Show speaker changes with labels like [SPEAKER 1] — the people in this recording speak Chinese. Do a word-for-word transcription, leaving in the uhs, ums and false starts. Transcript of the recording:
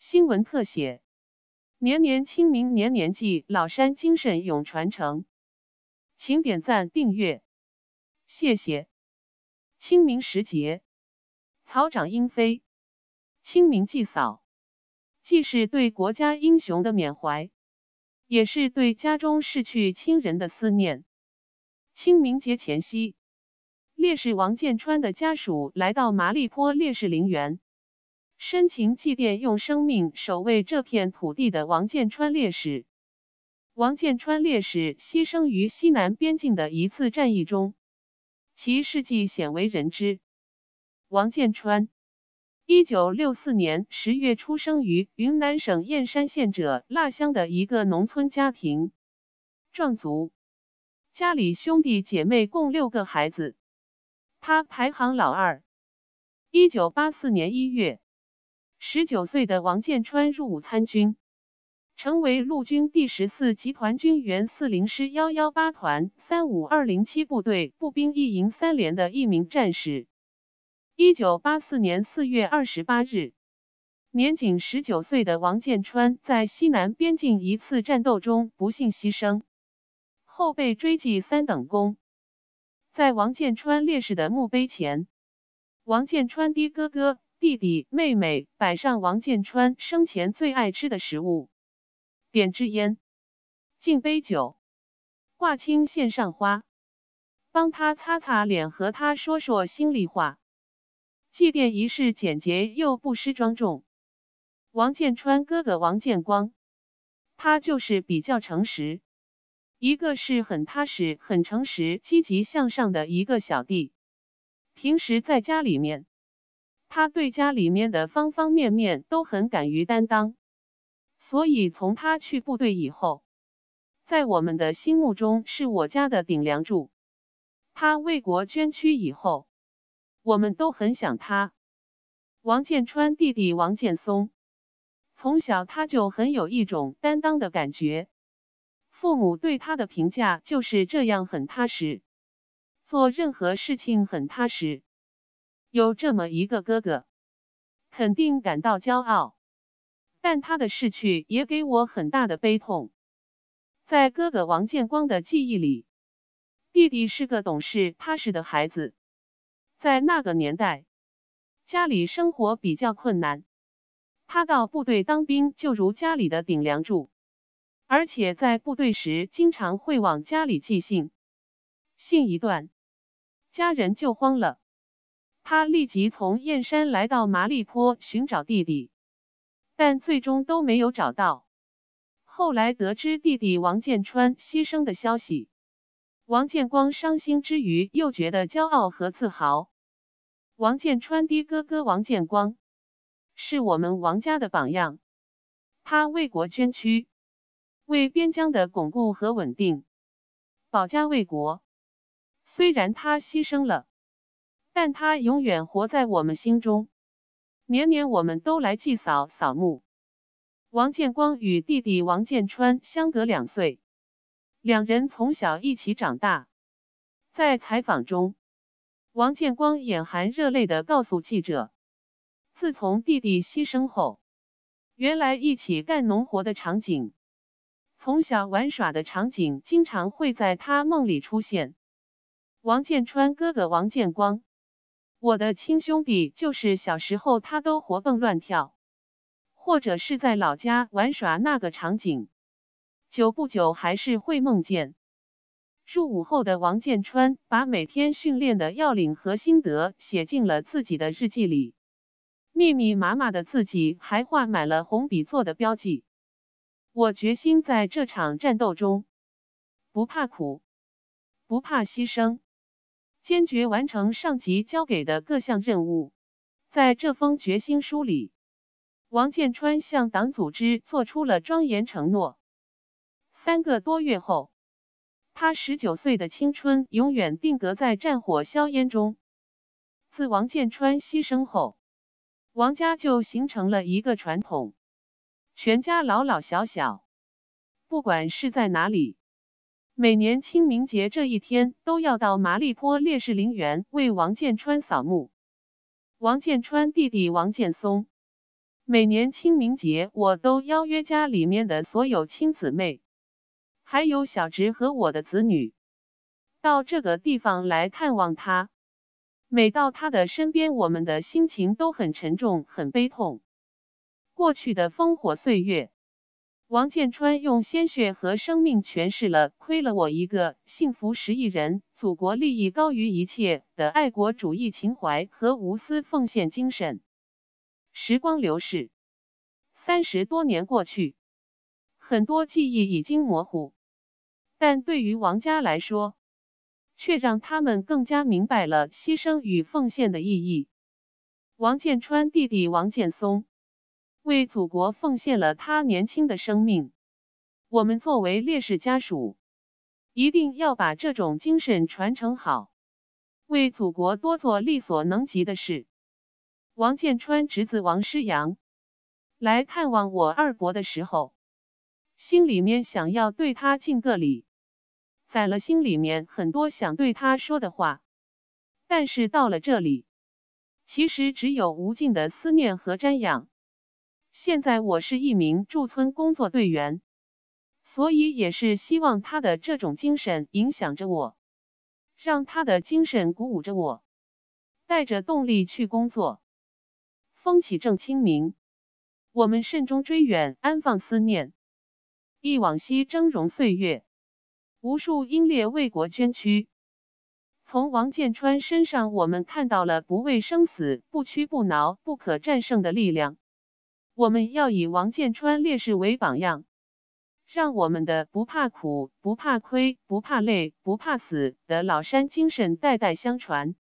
[SPEAKER 1] 新闻特写：年年清明年年祭，老山精神永传承。请点赞订阅，谢谢。清明时节，草长莺飞，清明祭扫，既是对国家英雄的缅怀，也是对家中逝去亲人的思念。清明节前夕，烈士王建川的家属来到麻栗坡烈士陵园，深情祭奠用生命守卫这片土地的王建川烈士。王建川烈士牺牲于西南边境的一次战役中，其事迹鲜为人知。王建川，一九六四年十月出生于云南省燕山县者腊乡的一个农村家庭，壮族，家里兄弟姐妹共六个孩子，他排行老二。一九八四年一月，十九岁的王建川入伍参军，成为陆军第十四集团军原四零师一一八团三五二零七部队步兵一营三连的一名战士。一九八四年四月二十八日，年仅十九岁的王建川在西南边境一次战斗中不幸牺牲，后被追记三等功。在王建川烈士的墓碑前，王建川的哥哥、弟弟、妹妹摆上王建川生前最爱吃的食物，点支烟，敬杯酒，挂青线上花，帮他擦擦脸，和他说说心里话。祭奠仪式简洁又不失庄重。王建川哥哥王建光，他就是比较诚实，一个是很踏实、很诚实、积极向上的一个小弟。平时在家里面，他对家里面的方方面面都很敢于担当，所以从他去部队以后，在我们的心目中是我家的顶梁柱。他为国捐躯以后，我们都很想他。王建川弟弟王建松，从小他就很有一种担当的感觉，父母对他的评价就是这样，很踏实，做任何事情很踏实。有这么一个哥哥，肯定感到骄傲，但他的逝去也给我很大的悲痛。在哥哥王建光的记忆里，弟弟是个懂事踏实的孩子。在那个年代，家里生活比较困难，他到部队当兵就如家里的顶梁柱，而且在部队时经常会往家里寄信，信一断，家人就慌了。他立即从燕山来到麻栗坡寻找弟弟，但最终都没有找到。后来得知弟弟王建川牺牲的消息，王建光伤心之余又觉得骄傲和自豪。王建川的哥哥王建光是我们王家的榜样，他为国捐躯，为边疆的巩固和稳定，保家卫国。虽然他牺牲了，但他永远活在我们心中。年年我们都来祭扫扫墓。王建光与弟弟王建川相隔两岁，两人从小一起长大。在采访中，王建光眼含热泪地告诉记者，自从弟弟牺牲后，原来一起干农活的场景，从小玩耍的场景，经常会在他梦里出现。王建川哥哥王建光，我的亲兄弟，就是小时候他都活蹦乱跳，或者是在老家玩耍那个场景，久不久还是会梦见。入伍后的王建川把每天训练的要领和心得写进了自己的日记里，密密麻麻的字迹还画满了红笔做的标记。我决心在这场战斗中，不怕苦，不怕牺牲，坚决完成上级交给的各项任务。在这封决心书里，王建川向党组织做出了庄严承诺。三个多月后，他十九岁的青春永远定格在战火硝烟中。自王建川牺牲后，王家就形成了一个传统，全家老老小小，不管是在哪里，每年清明节这一天都要到麻栗坡烈士陵园为王建川扫墓。王建川弟弟王建松， 每年清明节，我都邀约家里面的所有亲姊妹，还有小侄和我的子女，到这个地方来看望他。每到他的身边，我们的心情都很沉重，很悲痛。过去的烽火岁月，王建川用鲜血和生命诠释了亏了我一个，幸福十亿人，祖国利益高于一切的爱国主义情怀和无私奉献精神。时光流逝，三十多年过去，很多记忆已经模糊，但对于王家来说，却让他们更加明白了牺牲与奉献的意义。王建川弟弟王建松为祖国奉献了他年轻的生命。我们作为烈士家属，一定要把这种精神传承好，为祖国多做力所能及的事。王建川侄子王诗阳来看望我二伯的时候，心里面想要对他敬个礼，攒了心里面很多想对他说的话，但是到了这里，其实只有无尽的思念和瞻仰。现在我是一名驻村工作队员，所以也是希望他的这种精神影响着我，让他的精神鼓舞着我，带着动力去工作。风起正清明，我们慎终追远，安放思念，忆往昔峥嵘岁月，无数英烈为国捐躯。从王建川身上，我们看到了不畏生死、不屈不挠、不可战胜的力量。我们要以王建川烈士为榜样，让我们的不怕苦、不怕亏、不怕累、不怕死的老山精神代代相传。